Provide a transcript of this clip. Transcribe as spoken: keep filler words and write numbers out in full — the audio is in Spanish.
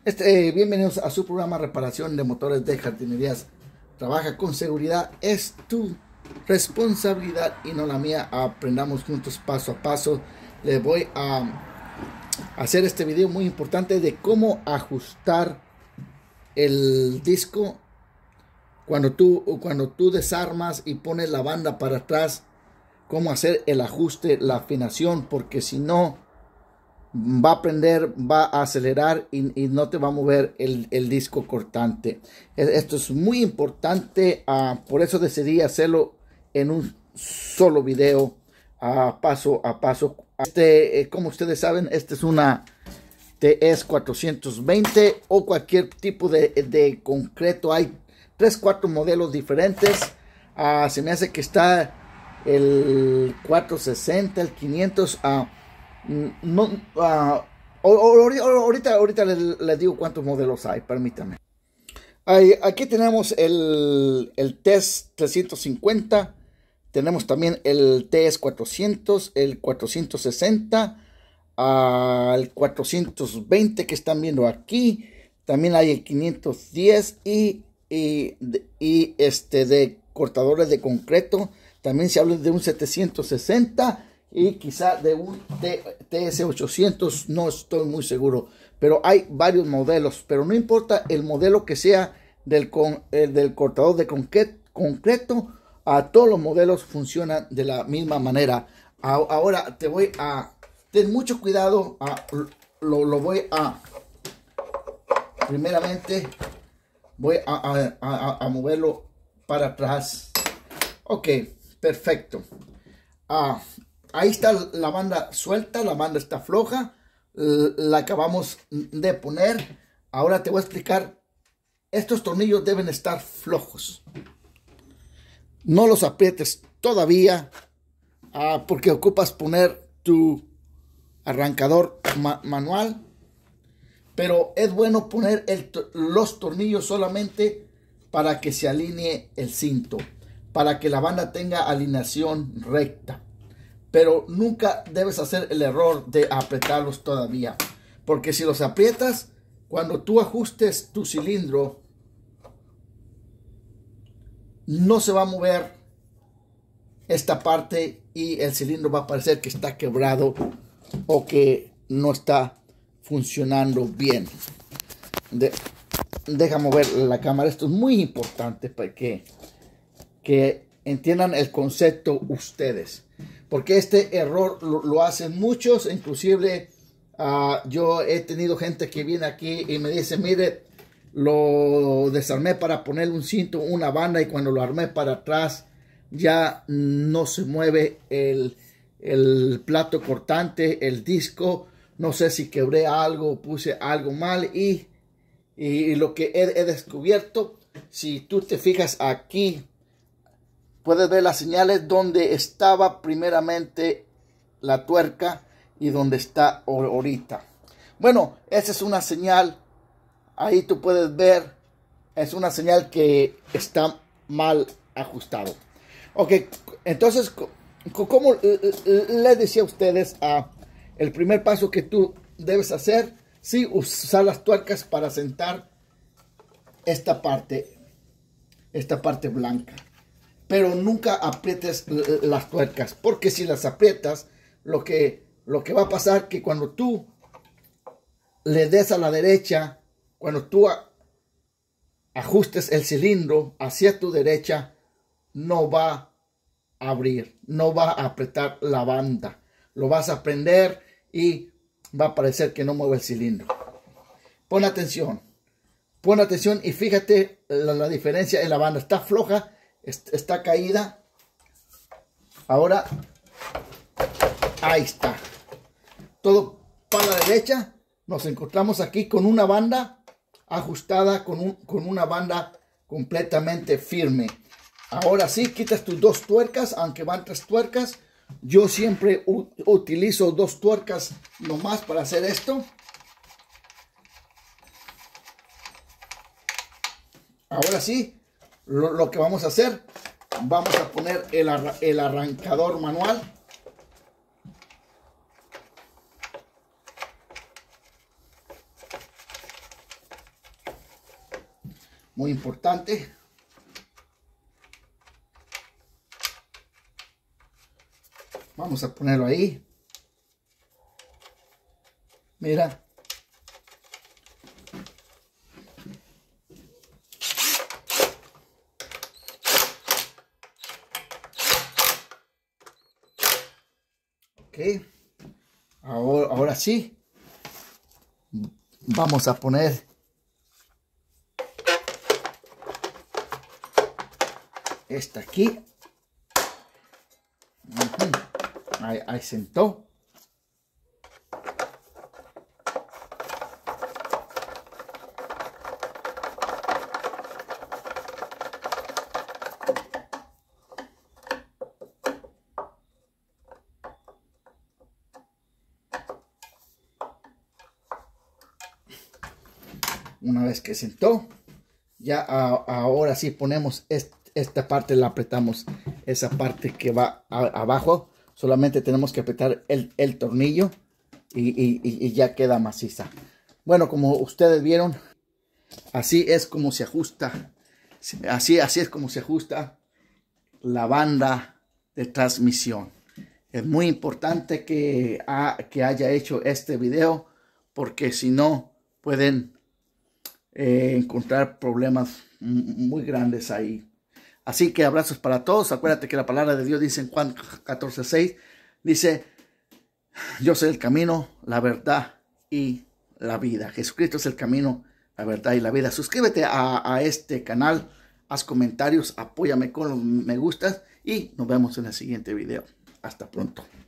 Este, eh, bienvenidos a su programa Reparación de Motores de Jardinerías. Trabaja con seguridad, es tu responsabilidad y no la mía. Aprendamos juntos paso a paso. Les voy a hacer este video muy importante de cómo ajustar el disco cuando tú, cuando tú desarmas y pones la banda para atrás. Cómo hacer el ajuste, la afinación, porque si no va a prender, va a acelerar y, y no te va a mover el, el disco cortante. Esto es muy importante, uh, por eso decidí hacerlo en un solo video, uh, paso a paso. Este, eh, como ustedes saben, esta es una T S cuatrocientos veinte o cualquier tipo de, de concreto. Hay tres, cuatro modelos diferentes. Uh, se me hace que está el cuatrocientos sesenta, el quinientos. Uh, no, uh, ahorita, ahorita les, les digo cuántos modelos hay, permítanme. Ahí, aquí tenemos el, el T S trescientos cincuenta, tenemos también el T S cuatrocientos, el cuatrocientos sesenta, uh, el cuatrocientos veinte que están viendo aquí, también hay el quinientos diez y, y, y este de cortadores de concreto. También se habla de un setecientos sesenta y quizá de un T S ochocientos, no estoy muy seguro. Pero hay varios modelos, pero no importa el modelo que sea del, con, eh, del cortador de concreto, a todos los modelos funcionan de la misma manera. A, ahora te voy a, ten mucho cuidado, a, lo, lo voy a, primeramente voy a, a, a, a moverlo para atrás. Ok. Perfecto. Ah, ahí está la banda suelta, la banda está floja. La acabamos de poner. Ahora te voy a explicar. Estos tornillos deben estar flojos. No los aprietes todavía, ah, porque ocupas poner tu arrancador ma manual. Pero es bueno poner el, los tornillos solamente para que se alinee el cinto, para que la banda tenga alineación recta. Pero nunca debes hacer el error de apretarlos todavía, porque si los aprietas, cuando tú ajustes tu cilindro, no se va a mover esta parte y el cilindro va a parecer que está quebrado o que no está funcionando bien. De, deja mover la cámara. Esto es muy importante para que que entiendan el concepto ustedes, porque este error lo, lo hacen muchos. Inclusive uh, yo he tenido gente que viene aquí y me dice: mire, lo desarmé para ponerle un cinto, una banda, y cuando lo armé para atrás ya no se mueve el, el plato cortante, el disco. No sé si quebré algo, puse algo mal, y, y lo que he, he descubierto, si tú te fijas aquí, puedes ver las señales donde estaba primeramente la tuerca y donde está ahorita. Bueno, esa es una señal. Ahí tú puedes ver. Es una señal que está mal ajustado. Ok, entonces, como les decía a ustedes, uh, el primer paso que tú debes hacer, sí, usar las tuercas para sentar esta parte, esta parte blanca. Pero nunca aprietes las tuercas, porque si las aprietas, lo que, lo que va a pasar que cuando tú le des a la derecha, cuando tú ajustes el cilindro hacia tu derecha, no va a abrir, no va a apretar la banda. Lo vas a prender y va a parecer que no mueve el cilindro. Pon atención, pon atención y fíjate la, la diferencia en la banda. Está floja, está caída. Ahora ahí está, todo para la derecha. Nos encontramos aquí con una banda ajustada, con, un, con una banda completamente firme. Ahora sí, quitas tus dos tuercas, aunque van tres tuercas. Yo siempre utilizo dos tuercas nomás para hacer esto. Ahora sí, Lo, lo que vamos a hacer, vamos a poner el, arra, el arrancador manual. muy importante. Vamos a ponerlo ahí. Mira. Ok. Ahora, ahora sí. Vamos a poner esta aquí. Uh-huh. Ahí, ahí sentó. Una vez que sentó, ya a, ahora sí ponemos este, esta parte, la apretamos, esa parte que va a, abajo, solamente tenemos que apretar el, el tornillo y, y, y ya queda maciza. Bueno, como ustedes vieron, así es como se ajusta, así, así es como se ajusta la banda de transmisión. Es muy importante que, ha, que haya hecho este video, porque si no pueden Eh, encontrar problemas muy grandes ahí. Así que abrazos para todos. Acuérdate que la palabra de Dios dice en Juan catorce seis, dice: yo soy el camino, la verdad y la vida. Jesucristo es el camino, la verdad y la vida. Suscríbete a, a este canal, haz comentarios, apóyame con los me gustas y nos vemos en el siguiente video. Hasta pronto.